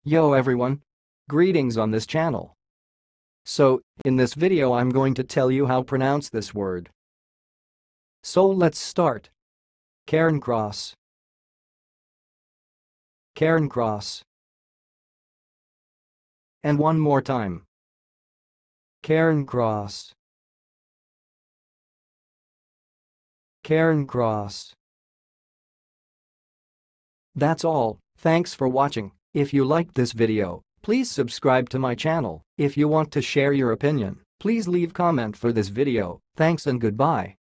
Yo everyone! Greetings on this channel. So, in this video I'm going to tell you how to pronounce this word. So let's start. Cairncross. Cairncross. And one more time. Cairncross. Cairncross. That's all, thanks for watching. If you liked this video, please subscribe to my channel. If you want to share your opinion, please leave comment for this video. Thanks and goodbye.